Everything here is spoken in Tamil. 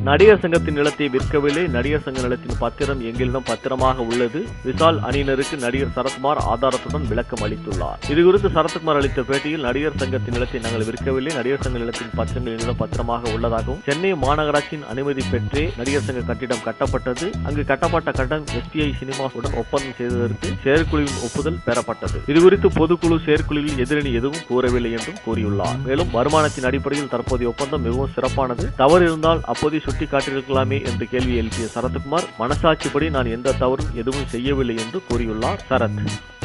நடிகர் சங்கத்தின் நிலத்தை விற்கவில்லை. நடிகர் சங்க நிலத்தின் பத்திரம் எங்களிடம் பத்திரமாக உள்ளது. விஷால் அணியினருக்கு நடிகர் சரத்குமார் ஆதாரத்துடன் விளக்கம் அளித்துள்ளார். இதுகுறித்து சரத்குமார் அளித்த பேட்டியில், நடிகர் சங்கத்தின் நிலத்தை நாங்கள் விற்கவில்லை. நடிகர் சங்க நிலத்தின் பத்திரங்கள் எங்களிடம் பத்திரமாக உள்ளதாகவும், சென்னை மாநகராட்சியின் அனுமதி பெற்றே நடிகர் சங்க கட்டிடம் கட்டப்பட்டது. அங்கு கட்டப்பட்ட கட்டடம் SPI Cinemas உடன் ஒப்பந்தம் செய்ததற்கு செயற்குழுவின் ஒப்புதல் பெறப்பட்டது. இதுகுறித்து பொதுக்குழு செயற்குழுவில் எதிரணி எதுவும் கூறவில்லை என்றும் கூறியுள்ளார். மேலும் வருமானத்தின் அடிப்படையில் தற்போதைய ஒப்பந்தம் மிகவும் சிறப்பானது. தவறு இருந்தால் அப்போதே சுட்டி காட்டியிருக்கலாமே என்று கேள்வி எழுப்பிய சரத்குமார், மனசாட்சிப்படி நான் எந்த தவறும் எதுவும் செய்யவில்லை என்று கூறியுள்ளார் சரத்.